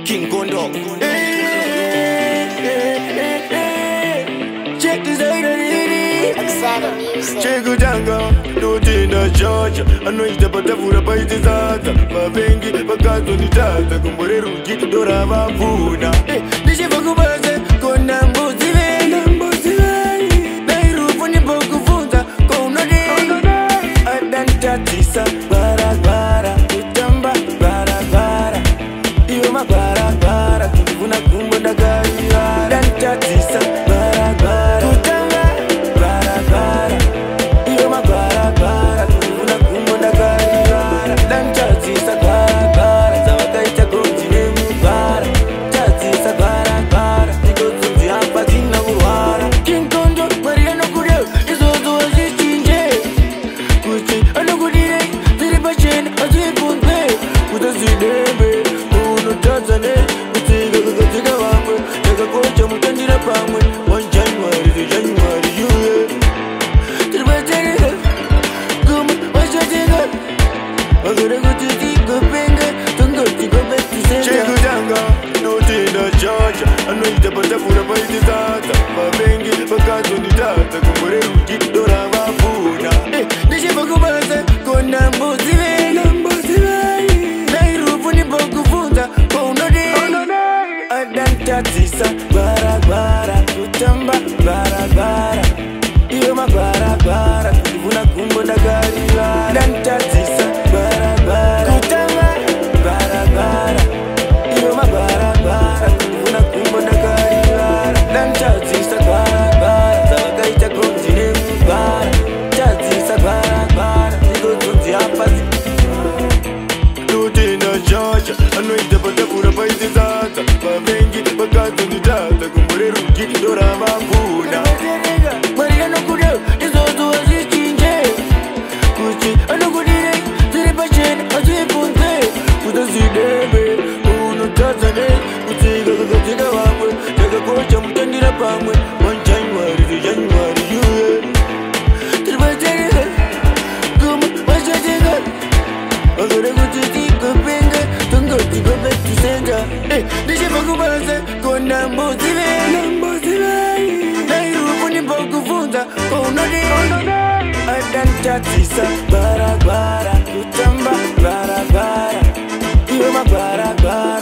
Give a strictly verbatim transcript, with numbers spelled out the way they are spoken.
King Kondo. Hey, hey, hey, hey. Check this out, check it out, no tina Georgia. I know it's about the food about the Zata. My vengi, my cat on the Tata. Kumbore Ruki, Dora Vapuna. This is Bakubaze, Konambo Zive, Nambo Zive. Nairu Funi Boku Funta, Kono de Adanta Tisa, Gwaragwara, Utamba, Gwaragwara. Ioma Gwaragwara, Kuna Kumbo Nagari, Adanta Tisa, Gwaragwara, Utamba, Gwaragwara. Ioma Gwaragwara, Kuna Kumbo Nagari, Adanta Tisa, Gwaragwara, Zawakaita Konjine Mubara, Tatisa Gwaragwara, Niko Tunzi Apatina Uwara. King Kondo, Mariano Kudel, Izozo Azichinje. Kuchi, Anogudire, Ziribashen, Azipunde, Udazidebe, Uno Tazane, Utiga Gatiga Wamwe, Taka Kocha Mutandira Pamwe, one January to January, you. Tiribashe, Gum, Washatinga, Agora Gutiti, Gopenga, Tungo, Tigo, Betty, Chegudanga, no Tina Georgia, I know it's about the food about the Zata, Mabengi, Bakato Nidata, Kumbore Ruki, Dora Vapuna. This is Bakubaze, Konambo Zive, Nambo Zive. Nairu Funi Boku Funta, Kono de Adanta Tisa, Gwaragwara, Utamba, Gwaragwara. Ioma Gwaragwara, Kuna Kumbo Nagari, Adanta Tisa, Gwaragwara, Utamba, Gwaragwara. Ioma Gwaragwara, Kuna Kumbo Nagari, Adanta Tisa, Gwaragwara, Zawakaita Konjine Mubara, Tatisa Gwaragwara, Niko Tunzi Apati. No tina Georgia, I know it's about the food about the Zata. Mabengi, Bakato Nidata, Kumbore Ruki, Dora Vapuna. Mariano Kudel, Izozo Azichinje. Kuchi, Anogudire, Ziribashen, Azipunde, Udazidebe, Uno Tazane, Utiga Gatiga Wamwe, Taka Kocha Mutandira Pamwe, one January to January, you. Tiribashe, Gum, Washatinga, Agora Gutiti, Gopenga, Tungo, Tigo, Betty, Senga. This is Bakubaze, Konambo Zive, Nambo Zive. Nairu Funi Boku Funta, Kono de Adanta Tisa, Gwaragwara, Utamba, Gwaragwara. Ioma Gwaragwara.